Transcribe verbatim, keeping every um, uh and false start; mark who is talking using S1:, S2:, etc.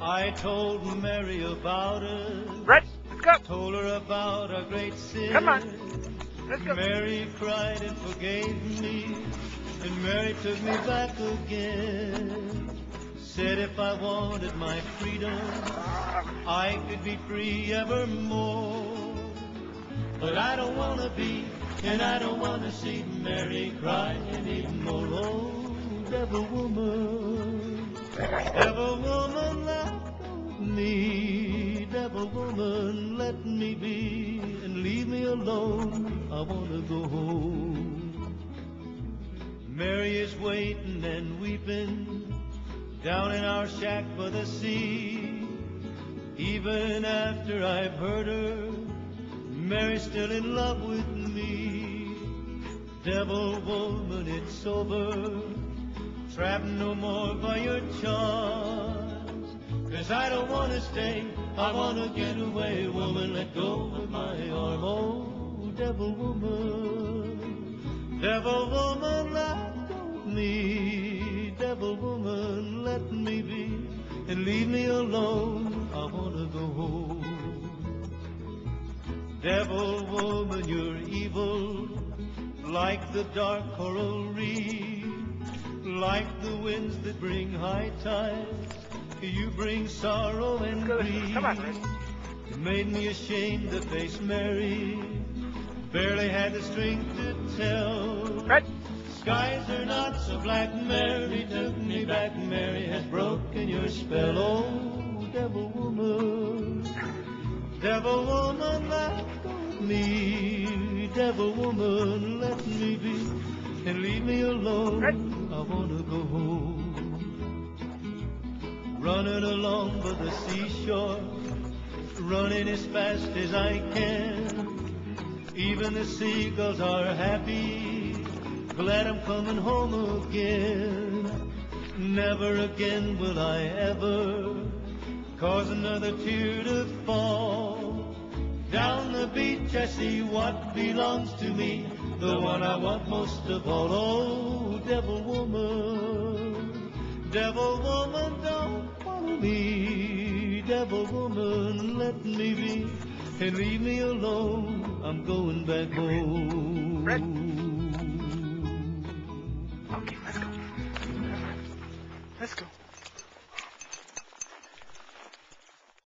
S1: I told Mary about it.
S2: Red, let's go.
S1: Told her about our great sin.
S2: Come on. Let's go.
S1: Mary cried and forgave me, and Mary took me back again. Said if I wanted my freedom, I could be free evermore. But I don't want to be, and I don't want to see Mary cry anymore. Oh, devil woman, devil woman, let me, devil woman, let me be, and leave me alone. I want to go home. Mary is waiting and weeping down in our shack by the sea. Even after I've hurt her, Mary's still in love with me. Devil woman, it's over. Trapped no more by your charms. 'Cause I don't want to stay, I want to get away. Woman, let go of my arm. Oh, devil woman, devil woman, let go of me. Devil woman, let me be, and leave me alone. I want to go home. Devil woman, you're evil, like the dark coral reef, like the winds that bring high tides. You bring sorrow and grief.
S2: Come on, Red.
S1: You made me ashamed to face Mary. Barely had the strength to tell.
S2: Red.
S1: Skies are not so black. Mary took me back. Mary has broken your spell. Oh, devil woman, devil woman, let go of me. Devil woman, let me be, and leave me alone.
S2: Red.
S1: I want to go home. Running along by the seashore, running as fast as I can. Even the seagulls are happy, glad I'm coming home again. Never again will I ever cause another tear to fall. Down the beach I see what belongs to me, the one I want most of all. Oh, devil woman, devil woman, don't follow me. Devil woman, let me be, and leave me alone. I'm going back home.
S2: Red.